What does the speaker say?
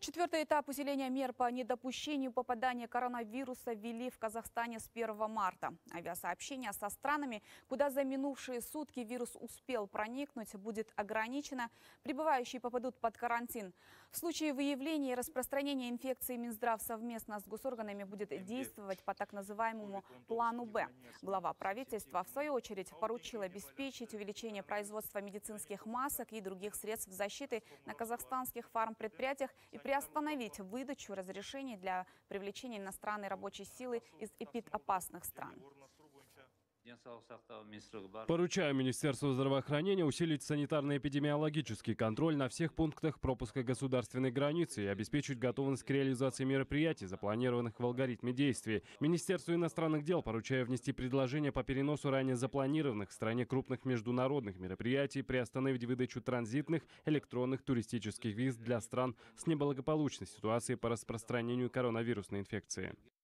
Четвертый этап усиления мер по недопущению попадания коронавируса ввели в Казахстане с 1 марта. Авиасообщение со странами, куда за минувшие сутки вирус успел проникнуть, будет ограничено. Прибывающие попадут под карантин. В случае выявления и распространения инфекции Минздрав совместно с госорганами будет действовать по так называемому плану «Б». Глава правительства, в свою очередь, поручил обеспечить увеличение производства медицинских масок и других средств защиты на казахстанских фармпредприятиях и приостановить выдачу разрешений для привлечения иностранной рабочей силы из эпидопасных стран. Поручаю Министерству здравоохранения усилить санитарно-эпидемиологический контроль на всех пунктах пропуска государственной границы и обеспечить готовность к реализации мероприятий, запланированных в алгоритме действий. Министерству иностранных дел поручаю внести предложение по переносу ранее запланированных в стране крупных международных мероприятий, приостановить выдачу транзитных электронных туристических виз для стран с неблагополучной ситуацией по распространению коронавирусной инфекции.